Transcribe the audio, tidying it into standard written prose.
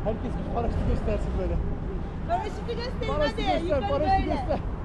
Herkes bir paraşütü göstersin böyle. Paraşütü gösterin Paraşütü hadi. göster, Yukarı paraşütü böyle. göster.